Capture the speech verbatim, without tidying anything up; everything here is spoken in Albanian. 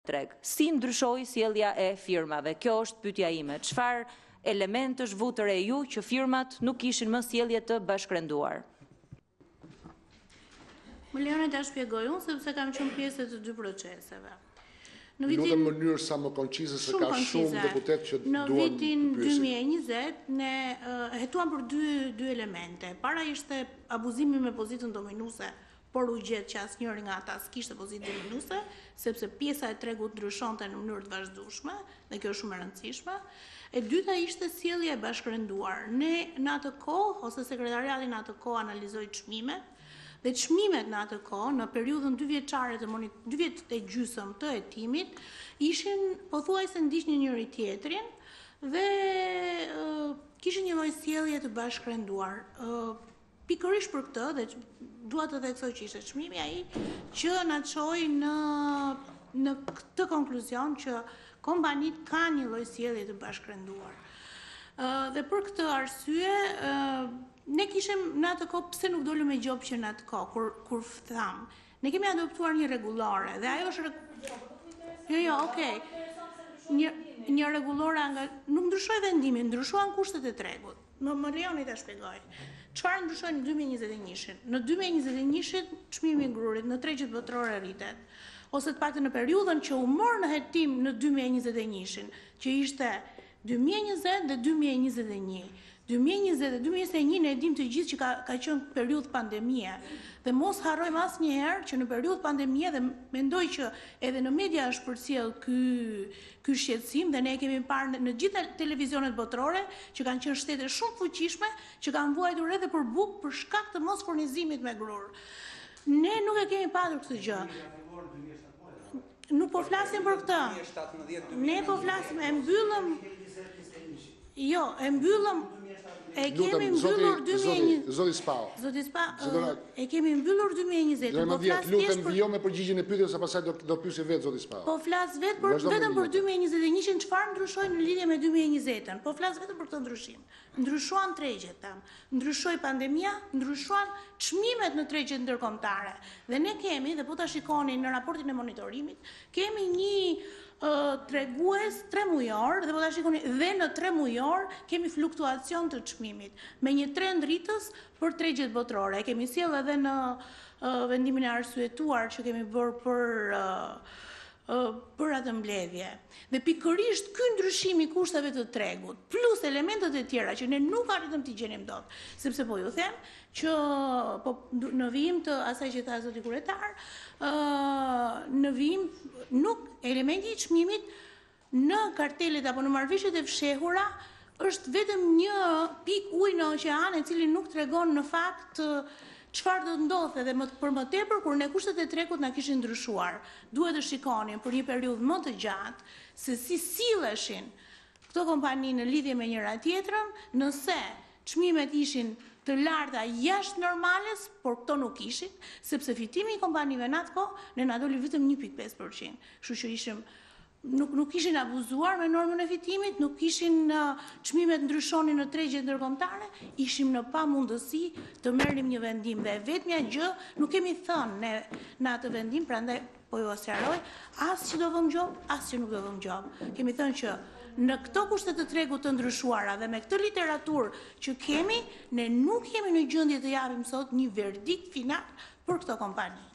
treg. Si ndryshoi sjellja e firmave? Kjo është pyetja ime. Çfarë elementësh vutër e ju që firmat nuk kishin më sjellje të bashkërenduar? Më lejoni ta shpjegoj unë sepse kam qenë pjesë të dy proceseve. Në vitin në mënyrë sa më koncize se ka shumë deputet që duan në vitin dy mijë e njëzet ne uh, hetuam për dy dy elemente. Para ishte abuzimi me pozitën dominuese, por u gjet që asnjëri nga ata s'kishte pozitë dominuese, sepse pjesa e tregut ndryshonte në mënyrë të vazhdueshme dhe kjo është shumë e rëndësishme. E dyta ishte sjellja e bashkërenduar. Ne në atë kohë ose sekretariati në atë kohë analizoi çmimet. Dhe çmimet në atë kohë, në periudhën dy vjeçare të dy vjet e gjysmë të hetimit, ishin pothuajse ndiqnin njëri tjetrin dhe uh, kishin një lloj sjellje të bashkërenduar. Uh, pikërisht për këtë dhe dua të theksoj që ishte çmimi ai që na çoi në në këtë konkluzion që kompanit kanë një lloj sjellje të bashkërenduar. Uh, dhe për këtë arsye uh, ne kishim në atë kohë, pse nuk dolëm me gjobë që në atë kohë, kur, kur tham, ne kemi adoptuar një rregullore, dhe ajo është... Jo, jo, okej. Një, një rregullore, nga... nuk ndryshoi vendimi, ndryshuan kushtet e tregut. Më më lejoni ta shpjegoj. Çfarë ndryshoi në dy mijë e njëzet e një-shin? Në dy mijë e njëzet e një-shin, çmimi i grurit në tregjet botërore rritet. Ose të paktën në periudhën që u mor në hetim në dy mijë e njëzet e një-shin, që ishte dy mijë e njëzet dhe dy mijë e njëzet e një. dy mijë e njëzet dhe dy mijë e njëzet e një ne e dim të gjithë që ka, ka qenë periudhë pandemie. Dhe mos harrojmë asnjëherë që në periudhë pandemie dhe mendoj që edhe në media është përcjell ky ky shqetësim dhe ne e kemi parë në, në gjithë televizionet botërore që kanë qenë shtete shumë fuqishme që kanë vuajtur edhe për bukë për shkak të mos furnizimit me grur. Ne nuk e kemi patur këtë gjë. Nuk po flasim për këtë. Ne po flasim, e mbyllëm. Jo, e mbyllëm. E kemi mbyllur dy mijë e njëzet. Zoti Spao. Zoti Spao. E kemi mbyllur dy mijë e njëzet. Jo, më vjen, lutem vijo me përgjigjen e pyetjes sa pastaj do do pyesë vetë zoti Spao. Po flas vetë për vetëm për dy mijë e njëzet e një-shin çfarë ndryshoi në lidhje me dy mijë e njëzetën. Po flas vetëm për këtë ndryshim. Ndryshuan tregjet tam. Ndryshoi pandemia, ndryshuan çmimet në tregjet ndërkombëtare. Dhe ne kemi, dhe po ta shikoni në raportin e monitorimit, kemi një Uh, tregues tre mujor dhe po ta shikoni dhe në tre mujor kemi fluktuacion të çmimit me një trend rritës për tregjet botërore. Kemi sjell edhe në uh, vendimin e arsyetuar që kemi bërë për uh, uh, për atë mbledhje. Dhe pikërisht ky ndryshim i kushteve të tregut plus elementet e tjera që ne nuk arritëm t'i gjenim dot, sepse po ju them që po në vijim të asaj që tha zoti kryetar, uh, në vijim nuk elementi i çmimit në kartelet apo në marrëveshjet e fshehura është vetëm një pikë ujë në oqean e cili nuk tregon në fakt çfarë do të ndodhte dhe më për më tepër kur ne kushtet e tregut na kishin ndryshuar. Duhet të shikonin për një periudhë më të gjatë se si silleshin këto kompani në lidhje me njëra tjetrën, nëse çmimet ishin të larta jashtë normales, por këto nuk ishin, sepse fitimi i kompanive në atë kohë ne na doli vetëm një pikë pesë përqind. Kështu që ishim nuk nuk kishin abuzuar me normën e fitimit, nuk kishin çmimet uh, ndryshonin në tregjet ndërkombëtare, ishim në pamundësi të merrnim një vendim dhe vetmja gjë nuk kemi thënë ne në atë vendim, prandaj po ju sqaroj, as që do vëmë gjobë, as që nuk do vëmë gjobë. Kemi thënë që në këto kushte të tregut të ndryshuara dhe me këtë literaturë që kemi, ne nuk jemi në gjendje të japim sot një verdikt final për këto kompani.